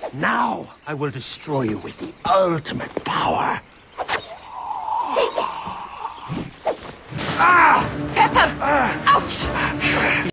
Now I will destroy you with the ultimate power